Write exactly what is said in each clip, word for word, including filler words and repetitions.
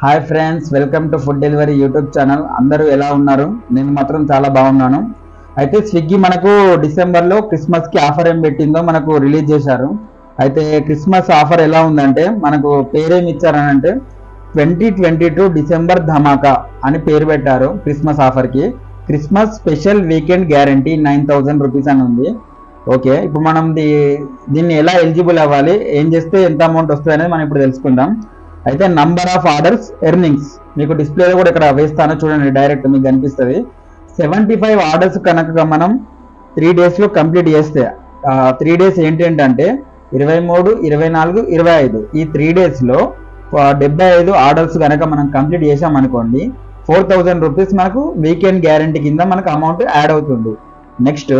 Hi friends, welcome to food delivery YouTube channel. అందరూ ఎలా ఉన్నారు? నేను మాత్రం చాలా బాగున్నాను. అయితే స్విగ్గీ మనకు డిసెంబర్లో క్రిస్మస్కి ఆఫర్ ఏం పెట్టిందో మనకు రిలీజ్ చేశారు. అయితే క్రిస్మస్ ఆఫర్ ఎలా ఉందంటే మనకు పేరేమి ఇచ్చారని అంటే ట్వంటీ ట్వంటీ టూ డిసెంబర్ ధమాకా అని పేరు పెట్టారు క్రిస్మస్ ఆఫర్కి. Christmas special weekend guarantee nine thousand rupees అని ఉంది. ఓకే, ఇప్పుడు మనం దీ దీన్ని ఎలా ఎలిజిబుల్ అవ్వాలి, ఏం చేస్తే ఎంత అమౌంట్ వస్తుంది అనేది మనం ఇప్పుడు తెలుసుకుందాం. అయితే నంబర్ ఆఫ్ ఆర్డర్స్ ఎర్నింగ్స్ మీకు డిస్ప్లేలో కూడా ఇక్కడ వేస్తాను చూడండి, డైరెక్ట్ మీకు కనిపిస్తుంది. సెవెంటీ ఫైవ్ ఆర్డర్స్ కనుక మనం త్రీ డేస్లో కంప్లీట్ చేస్తే, త్రీ డేస్ ఏంటంటే ఇరవై మూడు ఇరవై నాలుగు ఇరవై ఐదు ఈ త్రీ డేస్లో డెబ్బై ఐదు ఆర్డర్స్ కనుక మనం కంప్లీట్ చేసామనుకోండి, ఫోర్ థౌజండ్ రూపీస్ మనకు వీకెండ్ గ్యారంటీ కింద మనకు అమౌంట్ యాడ్ అవుతుంది. నెక్స్ట్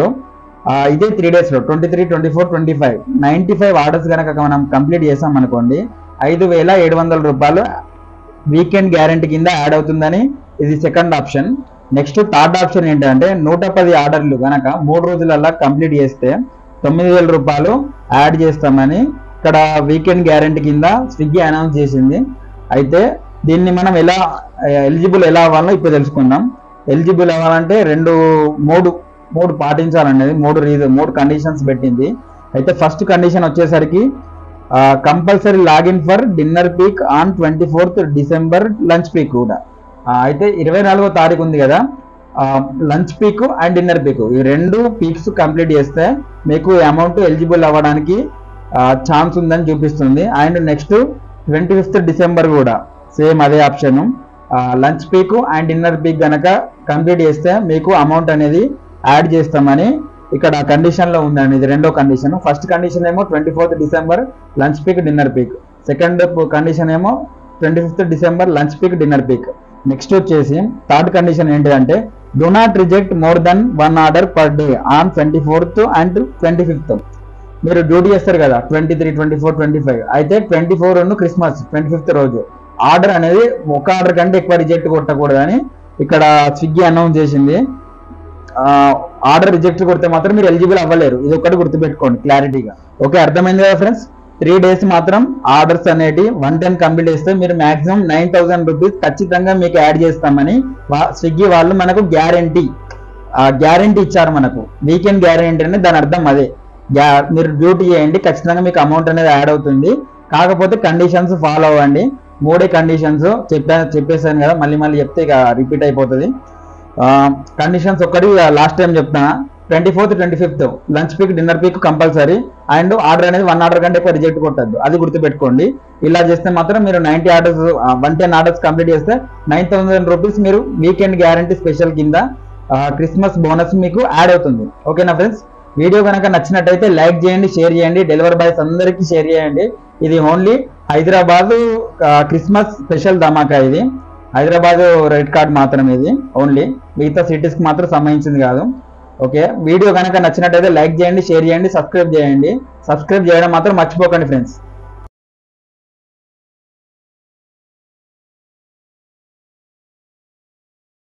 ఇదే త్రీ డేస్లో twenty three twenty four twenty five ninety five orders కనుక మనం కంప్లీట్ చేసామనుకోండి, ఐదు వేల ఏడు వందల రూపాయలు వీకెండ్ గ్యారంటీ కింద యాడ్ అవుతుందని ఇది second option. Next third option ఏంటంటే నూట పది ఆర్డర్లు కనుక మూడు రోజులల్లా కంప్లీట్ చేస్తే తొమ్మిది వేల రూపాయలు యాడ్ చేస్తామని ఇక్కడ వీకెండ్ గ్యారంటీ కింద స్విగ్గీ అనౌన్స్ చేసింది. అయితే దీన్ని మనం ఎలా ఎలిజిబుల్ ఎలా అవ్వాలో ఇప్పుడు తెలుసుకుందాం. ఎలిజిబుల్ అవ్వాలంటే రెండు మూడు మూడు పాటించాలనేది మూడు రీజన్ మూడు కండిషన్స్ పెట్టింది. అయితే ఫస్ట్ కండిషన్ వచ్చేసరికి compulsory login for dinner peak on twenty fourth December lunch peak కూడా. అయితే ఇరవై నాలుగో తారీఖు ఉంది కదా, lunch peak and dinner peak ఈ రెండు పీక్స్ కంప్లీట్ చేస్తే మీకు అమౌంట్ ఎలిజిబుల్ అవ్వడానికి ఛాన్స్ ఉందని చూపిస్తుంది. And next twenty fifth December కూడా సేమ్ అదే option, lunch peak and dinner peak కనుక కంప్లీట్ చేస్తే మీకు అమౌంట్ అనేది యాడ్ చేస్తామని ఇక్కడ కండిషన్ లో ఉందండి. ఇది రెండో కండిషన్. ఫస్ట్ కండిషన్ ఏమో twenty fourth December lunch peak dinner peak, second condition ఏమో twenty fifth December lunch peak dinner peak. Next వచ్చేసి థర్డ్ కండిషన్ ఏంటిదంటే do not reject more than one order per day on twenty fourth and twenty fifth మీరు duty చేస్తారు కదా, twenty three twenty four twenty five అయితే twenty four Christmas twenty fifth రోజు order అనేది ఒక order కంటే ఎక్కువ రిజెక్ట్ కొట్టకూడదని ఇక్కడ స్విగ్గీ అనౌన్స్ చేసింది. ఆర్డర్ రిజెక్ట్ కొడితే మాత్రం మీరు ఎలిజిబుల్ అవ్వలేరు, ఇది ఒకటి గుర్తుపెట్టుకోండి క్లారిటీగా. ఓకే, అర్థమైంది కదా ఫ్రెండ్స్? త్రీ డేస్ మాత్రం ఆర్డర్స్ అనేవి వన్ టెన్ కంప్లీట్ చేస్తే మీరు మాక్సిమం నైన్ థౌసండ్ రూపీస్ ఖచ్చితంగా మీకు యాడ్ చేస్తామని స్విగ్గీ వాళ్ళు మనకు గ్యారంటీ గ్యారంటీ ఇచ్చారు. మనకు వీకెండ్ గ్యారంటీ అనేది దాని అర్థం అదే. మీరు డ్యూటీ చేయండి, ఖచ్చితంగా మీకు అమౌంట్ అనేది యాడ్ అవుతుంది. కాకపోతే కండిషన్స్ ఫాలో అవ్వండి. మూడే కండిషన్స్ చెప్పా చెప్పేసాను కదా, మళ్ళీ మళ్ళీ చెప్తే ఇక రిపీట్ అయిపోతుంది. కండిషన్స్ ఒక్కటి లాస్ట్ టైం చెప్తున్నా, twenty fourth twenty fifth lunch peak dinner peak compulsory. And order అనేది వన్ ఆర్డర్ కంటే ఎక్కువ రిజెక్ట్ కొట్టద్దు, అది గుర్తుపెట్టుకోండి. ఇలా చేస్తే మాత్రం మీరు ninety orders one ten orders complete చేస్తే నైన్ థౌసండ్ రూపీస్ మీరు వీకెండ్ గ్యారంటీ స్పెషల్ కింద క్రిస్మస్ బోనస్ మీకు యాడ్ అవుతుంది. ఓకేనా ఫ్రెండ్స్? వీడియో కనుక నచ్చినట్టయితే లైక్ చేయండి, షేర్ చేయండి, డెలివరీ బాయ్స్ అందరికీ షేర్ చేయండి. ఇది ఓన్లీ హైదరాబాద్ క్రిస్మస్ స్పెషల్ ధమాకా. ఇది హైదరాబాద్ రెడ్ కార్డ్ మాత్రమే, ఇది ఓన్లీ మిగతా సిటీస్కి మాత్రం సంబంధించింది కాదు. ఓకే, వీడియో కనుక నచ్చినట్టయితే లైక్ చేయండి, షేర్ చేయండి, సబ్స్క్రైబ్ చేయండి. సబ్స్క్రైబ్ చేయడం మాత్రం మర్చిపోకండి ఫ్రెండ్స్.